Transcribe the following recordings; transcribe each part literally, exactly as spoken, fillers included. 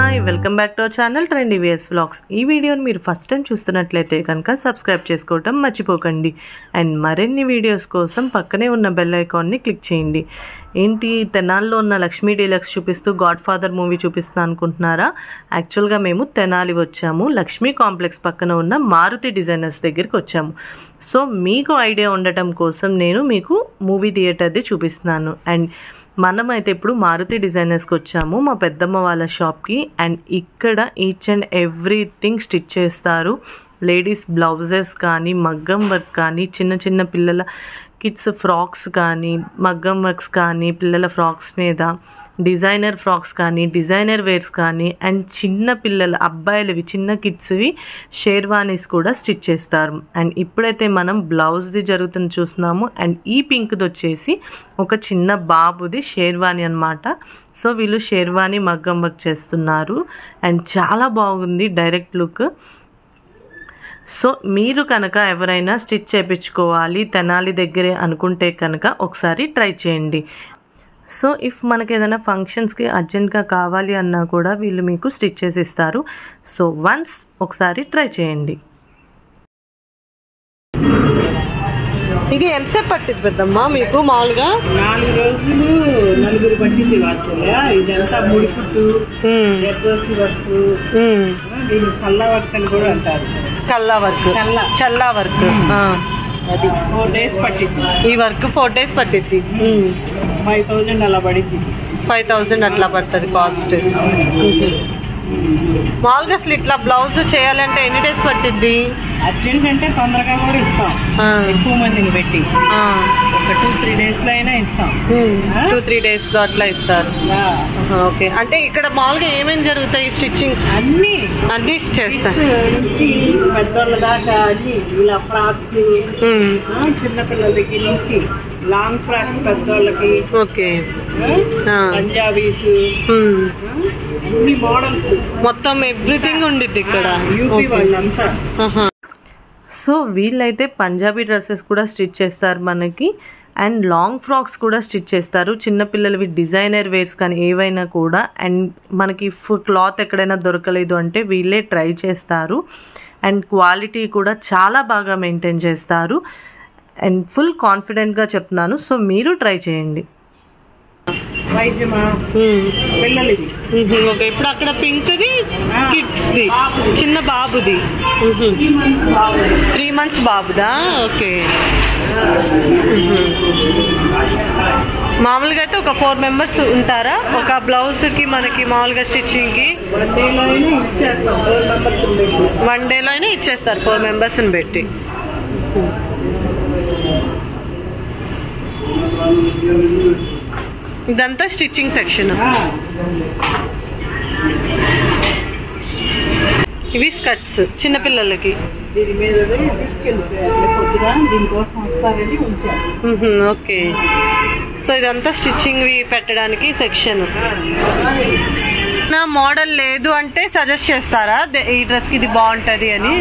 Hi welcome back to our channel trendy ways vlogs. ఈ వీడియోని మీరు ఫస్ట్ టైం చూస్తున్నట్లయితే కనుక సబ్స్క్రైబ్ చేసుకోవటం మర్చిపోకండి. అండ్ మరిన్ని వీడియోస్ కోసం పక్కనే ఉన్న బెల్ ఐకాన్ని క్లిక్ చేయండి. ఏంటి తెనాలిలో ఉన్న లక్ష్మీ డీలక్స్ చూపిస్తూ గాడ్ ఫాదర్ మూవీ చూపిస్తున్నా అనుకుంటున్నారా? యాక్చువల్గా మేము తెనాలి వచ్చాము, లక్ష్మీ కాంప్లెక్స్ పక్కన ఉన్న మారుతి డిజైనర్స్ దగ్గరికి వచ్చాము. సో మీకు ఐడియా ఉండటం కోసం నేను మీకు మూవీ థియేటర్ది చూపిస్తున్నాను. అండ్ మనమైతే ఇప్పుడు మారుతి డిజైనర్స్కి వచ్చాము, మా పెద్దమ్మ వాళ్ళ షాప్కి. అండ్ ఇక్కడ ఈచ్ అండ్ ఎవ్రీథింగ్ స్టిచ్ చేస్తారు. లేడీస్ బ్లౌజెస్ కానీ, మగ్గం వర్క్ కానీ, చిన్న చిన్న పిల్లల కిడ్స్ ఫ్రాక్స్ కానీ, మగ్గం వర్క్స్ కానీ, పిల్లల ఫ్రాక్స్ మీద డిజైనర్ ఫ్రాక్స్ కానీ, డిజైనర్ వేర్స్ కానీ, అండ్ చిన్న పిల్లల అబ్బాయిలవి చిన్న కిడ్స్వి షేర్వానీస్ కూడా స్టిచ్ చేస్తారు. అండ్ ఇప్పుడైతే మనం బ్లౌజ్ది జరుగుతుంది చూస్తున్నాము. అండ్ ఈ పింక్ది వచ్చేసి ఒక చిన్న బాబుది షేర్వానీ అనమాట. సో వీళ్ళు షేర్వానీ మగ్గం వర్క్ చేస్తున్నారు అండ్ చాలా బాగుంది డైరెక్ట్ లుక్. సో మీరు కనుక ఎవరైనా స్టిచ్ చేయించుకోవాలి తెనాలి దగ్గరే అనుకుంటే కనుక ఒకసారి ట్రై చేయండి. సో ఇఫ్ మనకి ఏదైనా ఫంక్షన్స్కి అర్జెంట్గా కావాలి అన్నా కూడా వీళ్ళు మీకు స్టిచ్ చేసి ఇస్తారు. సో వన్స్ ఒకసారి ట్రై చేయండి. ఇది ఎంతసేపు పట్టింది పెద్దమ్మా మీకు మామూలుగా? నాలుగు రోజులు నలుగురు పట్టింది వాచుగా. ఇదంతా ముడిపుట్టు వర్క్, దీన్ని కల్లా వర్క్ అని కూడా అంటారు. కల్లా వర్క్, చల్లా వర్క్. అది ఫోర్ డేస్ పట్టింది. ఈ వర్క్ ఫోర్ డేస్ పట్టింది. ఫైవ్ థౌజండ్ అలా పడింది. ఫైవ్ థౌజండ్ అట్లా పడుతుంది కాస్ట్. మామూలుగా అసలు ఇట్లా బ్లౌజ్ చేయాలంటే ఎన్ని డేస్ పట్టిద్ది? అర్జెంట్ అంటే తొందరగా కూడా ఇస్తాం, ఎక్కువ మందిని పెట్టి ఒక టూ త్రీ డేస్ లో అయినా ఇస్తాం. టూ త్రీ డేస్ లో అట్లా ఇస్తారు. ఓకే, అంటే ఇక్కడ మామూలుగా ఏమేమి జరుగుతాయి? స్టిచ్చింగ్ అన్ని అన్ని చేస్తారు, పెద్దోళ్ళ దాకా అన్ని. ఇలా ఫ్రాక్స్ చిన్నపిల్లల దగ్గర నుంచి లాంగ్ ఫ్రాక్స్ పెద్దోళ్ళకి, ఓకే పంజాబీస్, అన్ని మోడల్స్, మొత్తం ఎవ్రీథింగ్ ఉండిద్ది ఇక్కడ యూపీ వాళ్ళంతా. సో వీళ్ళైతే పంజాబీ డ్రెస్సెస్ కూడా స్టిచ్ చేస్తారు మనకి. అండ్ లాంగ్ ఫ్రాక్స్ కూడా స్టిచ్ చేస్తారు, చిన్నపిల్లలవి డిజైనర్ వేర్స్ కానీ ఏవైనా కూడా. అండ్ మనకి క్లాత్ ఎక్కడైనా దొరకలేదు అంటే వీళ్ళే ట్రై చేస్తారు. అండ్ క్వాలిటీ కూడా చాలా బాగా మెయింటైన్ చేస్తారు. అండ్ ఫుల్ కాన్ఫిడెంట్గా చెప్తున్నాను, సో మీరు ట్రై చేయండి. ఓకే, ఇప్పుడు అక్కడ పింక్ది కిడ్స్ది చిన్న బాబుది, త్రీ మంత్స్ బాబుదా? ఓకే, మామూలుగా అయితే ఒక ఫోర్ మెంబర్స్ ఉంటారా ఒక బ్లౌజ్ కి మనకి మామూలుగా స్టిచ్చింగ్ కి? వన్ డేలో అయినా ఇచ్చేస్తారు ఫోర్ మెంబర్స్ ని పెట్టి. ఇదంతా స్టిచ్చింగ్ సెక్షన్. ఇవి స్కర్ట్స్ చిన్నపిల్లలకి. ఓకే, సో ఇదంతా స్టిచ్చింగ్ పెట్టడానికి సెక్షన్. నా మోడల్ లేదు అంటే సజెస్ట్ చేస్తారా ఈ డ్రెస్ కి ఇది బాగుంటది అని?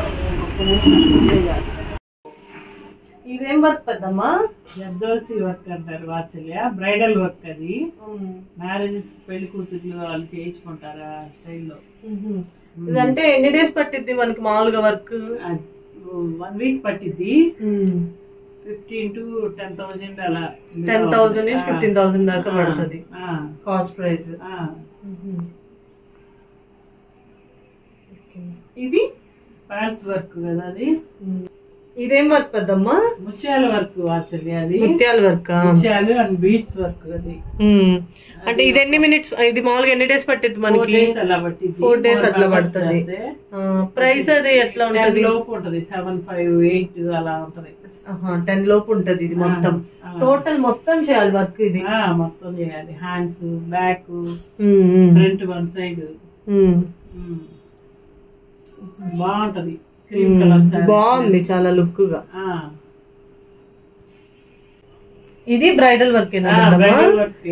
ఇదేం వర్క్ పెద్దమ్మా? జర్దోసి వర్క్ అంటారు వాచల్య, బ్రైడల్ వర్క్. అది మ్యారేజెస్ పెళ్లి కూతుర్లు వాళ్ళు చేయించుకుంటారు ఆ స్టైల్లో. ఇదంటే ఎన్ని డేస్ పట్టిద్ది మనకి మామూలుగా వర్క్? వన్ వీక్ పట్టిద్ది. ఫిఫ్టీన్ టు టెన్ థౌజండ్ అలా. టెన్ థౌసండ్ నుంచి ఫిఫ్టీన్ థౌసండ్ దాకా పడుతుంది కాస్ట్ ప్రైస్. ఇది ప్యాల్స్ వర్క్ కదా అది. ఇదేం వర్క్ పెద్దమ్మా? ముత్యాల వర్క్ వాచల్య. అది ముత్యాల వర్క్, ముత్యాలు అండ్ బీడ్స్ వర్క్. అది అంటే ఇది ఎన్ని మినిట్స్, ఇది మామూలుగా ఎన్ని డేస్ పట్టింది మనకి? అలా పట్టింది, ఫోర్ డేస్ అట్లా పడుతుంది. ప్రైస్ అది ఎట్లా ఉంటది? లోపు ఉంటది, సెవెన్ ఫైవ్ ఎయిట్ అలా ఉంటది. టెన్ లోపు ఉంటది. ఇది మొత్తం టోటల్ మొత్తం చేయాలి వర్క్ ఇది? మొత్తం చేయాలి. Hands, back, front, one side. బాగుంటది, క్రీమ్ కలర్. బాగుంది చాలా లుక్ గా. ఇది bridal work. Bridal work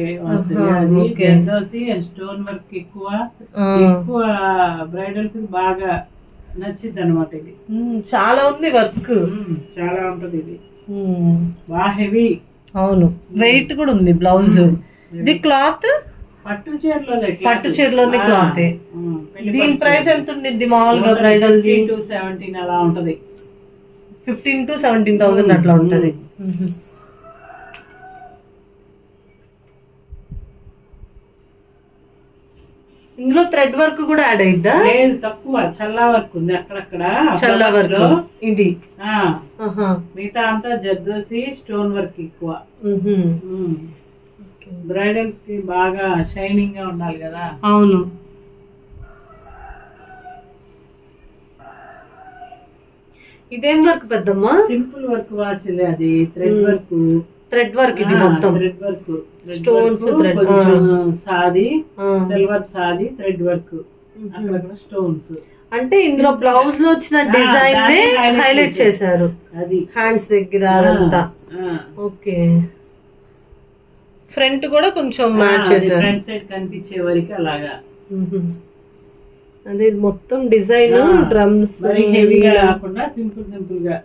and stone work ఎక్కువ ఎక్కువ బ్రైడల్స్ బాగా నచ్చింది అనమాట. ఇది చాలా ఉంది వర్క్, చాలా ఉంటది. ఇది బాగా హెవీ. అవును, వెయిట్ కూడా ఉంది బ్లౌజ్. ఇది క్లాత్ పట్టు చీరలోనే పట్టు చీరలోనే క్లాత్. దీని ప్రైస్ ఎంత ఉంటుంది మామూలుగా బ్రైడల్? టు సెవెంటీన్ అలా ఉంటది. ఫిఫ్టీన్ టు సెవెంటీన్ థౌసండ్ అట్లా ఉంటది. ఇందులో థ్రెడ్ వర్క్ కూడా యాడ్ అయిద్దా? లేదు, తక్కువ చల్లా వర్క్ ఉంది అక్కడక్కడ. చల్లా వర్క్ ఇది. మిగతా అంతా జర్దోసి స్టోన్ వర్క్ ఎక్కువ. బ్రైడల్ కి బాగా షైనింగ్ గా ఉండాలి కదా. అవును. ఇదేం వర్క్ పెద్దమ్మా? సింపుల్ వర్క్ వాసిలే అది. Thread work. థ్రెడ్ వర్క్ ఇది మొత్తం. థ్రెడ్ వర్క్, స్టోన్స్, సాది, సిల్వర్ సాది, థ్రెడ్ వర్క్, అక్కడ స్టోన్స్. అంటే ఇందులో బ్లౌజ్ లో వచ్చిన డిజైన్ హైలైట్ చేశారు. అది హ్యాండ్స్ దగ్గర అంతా. ఓకే. ఫ్రంట్ కూడా కొంచెం మ్యాచ్ చేశారు. ఫ్రంట్ సైడ్ కనిపించే వరకు అలాగా. అదే మొత్తం డిజైన్ డ్రమ్స్ హెవీగా కాకుండా సింపుల్ సింపుల్ గా.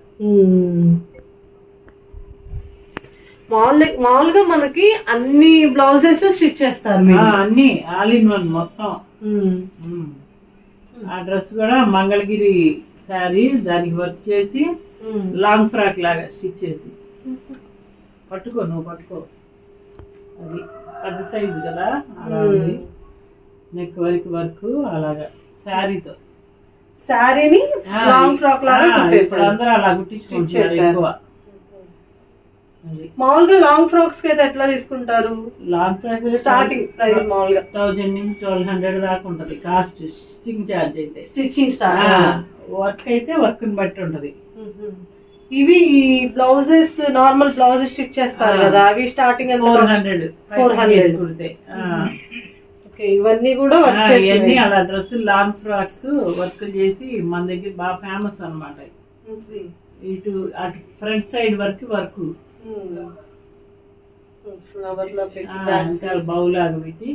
మామూలుగా మనకి అన్ని బ్లౌజెస్ స్టిచ్ చేస్తారు. అన్ని ఆల్ ఇన్ వన్ మొత్తం. ఆ డ్రెస్ కూడా మంగళగిరి శారీ, దానికి వర్క్ చేసి లాంగ్ ఫ్రాక్ లాగా స్టిచ్ చేసి. పట్టుకో, నువ్వు పట్టుకో. అది పెద్ద సైజు కదా, అలా ఉంది. నెక్ వరకు వర్క్ అలాగా శారీతో. శారీని లాంగ్ ఫ్రాక్ లాగా అందరూ అలా కుట్టించుకుంటారు ఎక్కువ. మామూలుగా లాంగ్ ఫ్రాక్స్ కి అయితే ఎట్లా తీసుకుంటారు? లాంగ్ ఫ్రాక్ స్టార్టింగ్ ప్రైస్ మామూలుగా థౌజండ్ నుంచి ట్వెల్వ్ హండ్రెడ్ దాకా ఉంటది కాస్ట్. స్టిచ్చింగ్ చార్జ్ అయితే. Stitching start. వర్క్ అయితే వర్క్ ని బట్టి ఉంటది. ఇవి బ్లౌజెస్ నార్మల్ బ్లౌజెస్ స్టిచ్ చేస్తారు కదా, అవి starting four hundred four hundred కుడితే. ఇవన్నీ కూడా ఇవన్నీ అలా డ్రెస్ లాంగ్ ఫ్రాక్స్ వర్క్ చేసి మన దగ్గర బాగా ఫేమస్ అనమాట. ఇటు అటు ఫ్రంట్ సైడ్ వర్క్ వర్క్ బౌలాగా పెట్టి.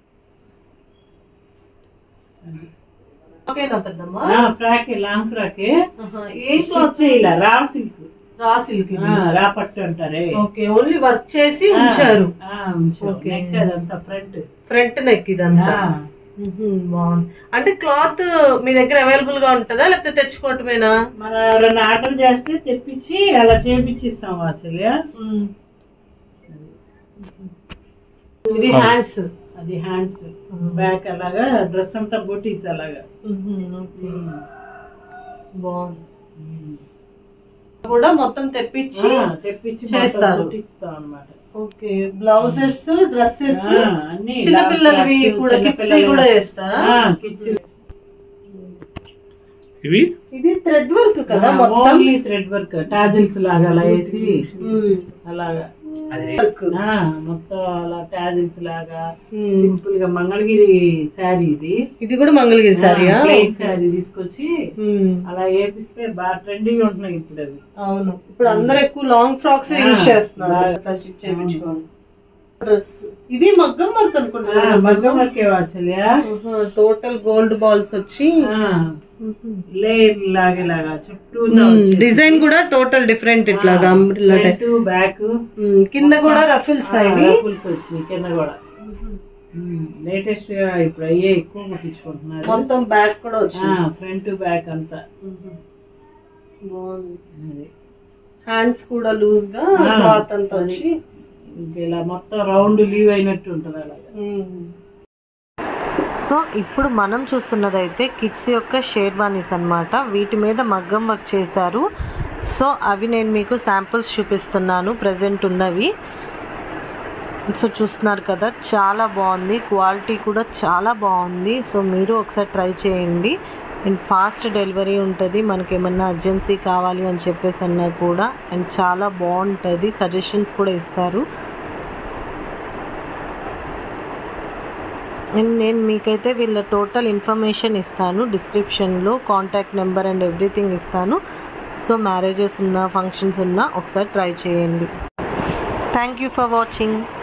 ఫ్రాక్ లాంగ్ ఫ్రాక్ ఇలా రా సిల్క్. రా సిల్క్ రా పట్టు అంటారే. ఓన్లీ వర్క్ చేసి ఉంచారు. అదంతా ఫ్రంట్ ఫ్రంట్ నెక్ ఇదంతా. బాగుంది. అంటే క్లాత్ మీ దగ్గర అవైలబుల్ గా ఉంటుందా లేకపోతే తెచ్చుకోవటమేనా? మన ఎవరైనా ఆర్డర్ చేస్తే తెప్పించి అలా చేపించి ఇస్తాం. యాక్చువల్లీ ఇది హ్యాండ్స్. అది హ్యాండ్స్, బ్యాక్ అలాగా డ్రెస్ అంతా బొటీస్ అలాగా. బాగుంది. కూడా మొత్తం తెప్పించి తెప్పించి చేస్తారు అనమాట. ఓకే. బ్లౌజెస్, డ్రెస్సెస్, చిన్నపిల్లలవి కూడా కిడ్స్ కూడా చేస్తారా? ఇవి ఇది థ్రెడ్ వర్క్ కదా మొత్తం. థ్రెడ్ వర్క్ టాజిల్స్ లాగా అలా వేసి అలాగా మొత్తం అలా టాజిల్స్ లాగా సింపుల్ గా. మంగళగిరి శారీ ఇది. ఇది కూడా మంగళగిరి శారీ. శారీ తీసుకొచ్చి అలా వేపిస్తే బాగా ట్రెండింగ్ ఉంటున్నాయి ఇప్పుడు అవి. అవును, ఇప్పుడు అందరు ఎక్కువ లాంగ్ ఫ్రాక్స్ యూజ్ చేస్తున్నారు. స్టిచ్ చేయించుకోవాలి. డ్రెస్ ఇది మగ్గం వర్క్ అనుకుంటా. మగ్గం వర్క్ వాచలియా. టోటల్ గోల్డ్ బాల్స్ వచ్చి లేయర్ లాగేలాగా చుట్టూ డిజైన్ కూడా టోటల్ డిఫరెంట్. ఇట్లాగా బ్యాక్ కింద కూడా రఫిల్స్ రఫిల్స్ వచ్చినాయి కింద కూడా. లేటెస్ట్ గా ఇప్పుడు అయ్యే ఎక్కువ కుట్టించుకుంటున్నారు. మొత్తం బ్యాక్ కూడా వచ్చింది. ఫ్రంట్ బ్యాక్ అంతా బాగుంది. హ్యాండ్స్ కూడా లూజ్ గా క్లాత్ అంతా వచ్చి ఇలా మొత్తం రౌండ్ లీవ్ అయినట్టు ఉంటుంది అలాగా. సో ఇప్పుడు మనం చూస్తున్నదైతే కిడ్స్ యొక్క షేర్వానీస్ అన్నమాట. వీటి మీద మగ్గం వర్క్ చేశారు. సో అవి నేను మీకు శాంపుల్స్ చూపిస్తున్నాను ప్రజెంట్ ఉన్నవి. సో చూస్తున్నారు కదా, చాలా బాగుంది. క్వాలిటీ కూడా చాలా బాగుంది. సో మీరు ఒకసారి ట్రై చేయండి. అండ్ ఫాస్ట్ డెలివరీ ఉంటుంది. మనకి ఏమన్నా అర్జెన్సీ కావాలి అని చెప్పేసి అన్నా కూడా. అండ్ చాలా బాగుంటుంది. సజెషన్స్ కూడా ఇస్తారు. అండ్ నేను మీకైతే వీళ్ళ టోటల్ ఇన్ఫర్మేషన్ ఇస్తాను డిస్క్రిప్షన్లో. కాంటాక్ట్ నెంబర్ అండ్ ఎవ్రీథింగ్ ఇస్తాను. సో మ్యారేజెస్ ఉన్నా, ఫంక్షన్స్ ఉన్నా ఒకసారి ట్రై చేయండి. Thank you for watching.